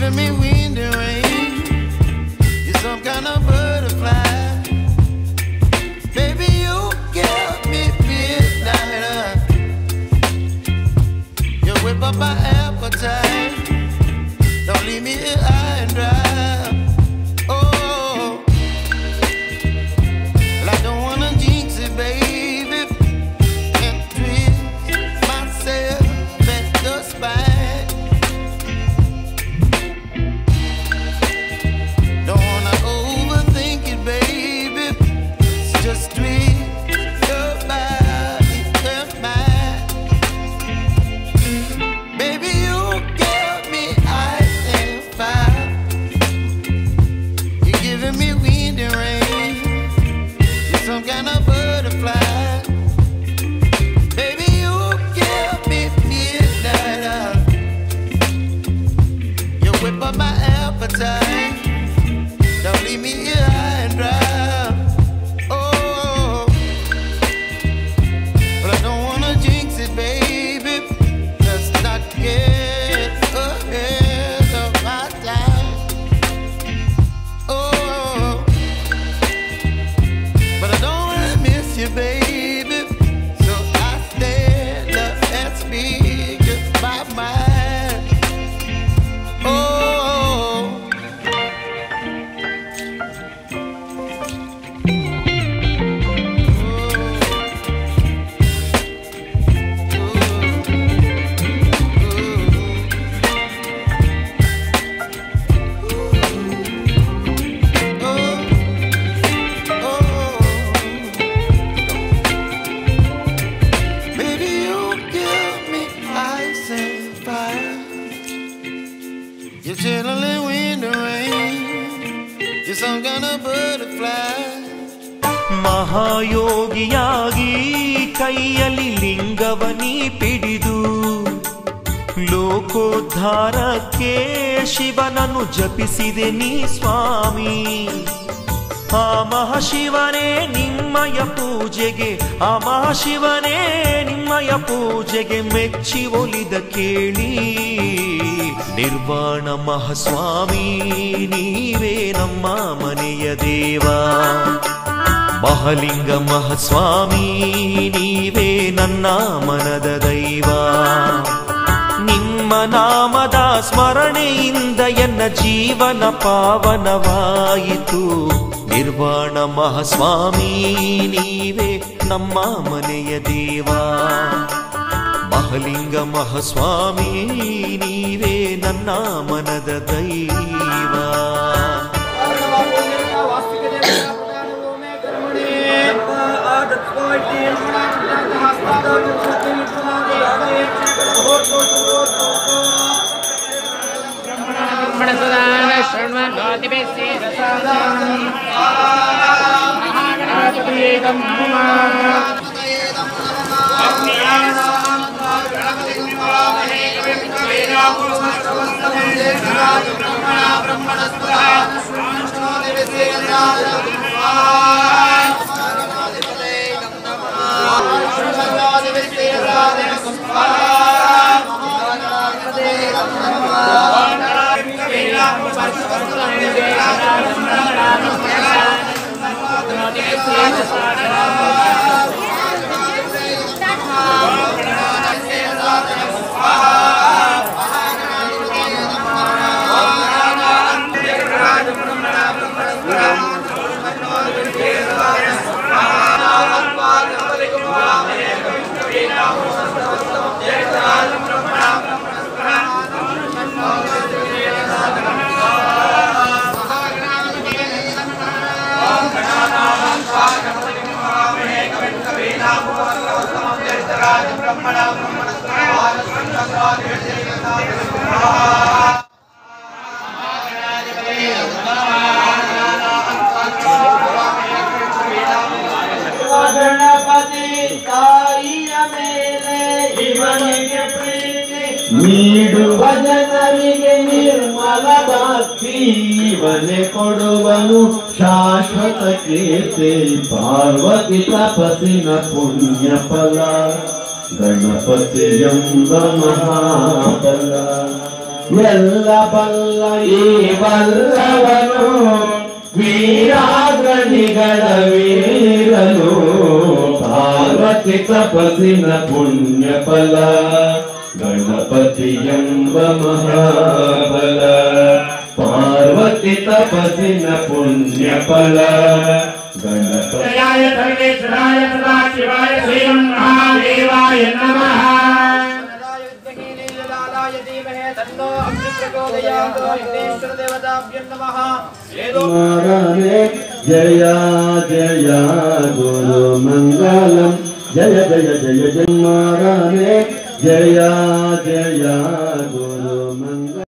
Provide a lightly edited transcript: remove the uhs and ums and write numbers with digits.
giving me wind and rain. You're some kind of butterfly. Baby, you give me midnight. You whip up my appetite. Don't leave me here high and dry. Oh, well, I don't wanna jinx it, baby. Can't twist myself at the spine. Don't wanna overthink it, baby. It's just twist your body and mine. Baby, you give me ice and fire. You're giving me wind and rain. You're some kind of butterfly. Baby, you give me midnight. You whip up my appetite. Don't leave me here high and dry. Oh, but I don't wanna jinx it, baby. Let's not get ahead of my time. Oh, but I don't wanna miss you, baby. So I stand up and speak just my mind. Oh. Baby, you give me ice and fire. You're chilling wind and rain. You're some kind of butterfly. ಮಹಾಯೋಗಿಯಾಗಿ ಕೈಯಲ್ಲಿ ಲಿಂಗವನಿ ಪಿಡಿದು ಲೋಕೋದ್ಧಾರಕ್ಕೆ ಶಿವನನ್ನು ಜಪಿಸಿದೆ ನೀ ಸ್ವಾಮಿ. ಆ ಮಹಾಶಿವನೇ ನಿಮ್ಮಯ ಪೂಜೆಗೆ, ಆ ಮಹಾಶಿವನೇ ನಿಮ್ಮಯ ಪೂಜೆಗೆ ಮೆಚ್ಚಿ ಒಲಿದ ಕೇಳಿ. ನಿರ್ವಾಣ ಮಹಾಸ್ವಾಮಿ ನೀವೇ ನಮ್ಮ ಮನೆಯ ದೇವ. ಮಹಾಲಿಂಗ ಮಹಾಸ್ವಾಮಿ ನೀವೇ ನನ್ನ ಮನದ ದೈವ. ನಿಮ್ಮ ನಾಮದ ಸ್ಮರಣೆಯಿಂದ ಎನ್ನ ಜೀವನ ಪಾವನವಾಯಿತು. ನಿರ್ವಾಣ ಮಹಾಸ್ವಾಮಿ ನೀವೇ ನಮ್ಮ ಮನೆಯ ದೇವ. ಮಹಾಲಿಂಗ ಮಹಾಸ್ವಾಮಿ ನೀವೇ ನನ್ನ ಮನದ ದೈವ. ನೀಡುವ ಜನರಿಗೆ ನಿರ್ಮಲ ಭಕ್ತಿ ಇವನೇ ಕೊಡುವನು ಶಾಶ್ವತ ಕೀರ್ತಿ. ಪಾರ್ವತಿ ತಪಸ್ಸಿನ ಪುಣ್ಯ ಫಲ ಗಣಪತಿ ಎಂಬ ಮಹಾಬಲ. ಎಲ್ಲ ಬಲ್ಲ ಈ ಬಲ್ಲವನು ವೀರಾಗಣಿಗಳ ವೀರನು ಪಾರ್ವತಿ ತಪಸ್ಸಿನ ಪುಣ್ಯ ಫಲ ಗಣಪತಿ ಎಂಬ ಮಹಾಬಲ ಪಾರ್ವತಿ ತಪಸ್ಸಿನ ಪುಣ್ಯ ಫಲ ಗಣಪತಿ ಸರ್ವೇಶ್ವರಾಯ ಸದಾಶಿವಾಯ ಶ್ರೀ ಮಹಾದೇವಾಯ ನಮಃ ಜಯ ಜಯ ಗುರು ಮಂಗಲಂ ಜಯ ಜಯ ಜಯ ಜಯ ಮಾರನೆ ಜಯ ಜಯ ಗುರು ಮಂಗಲಂ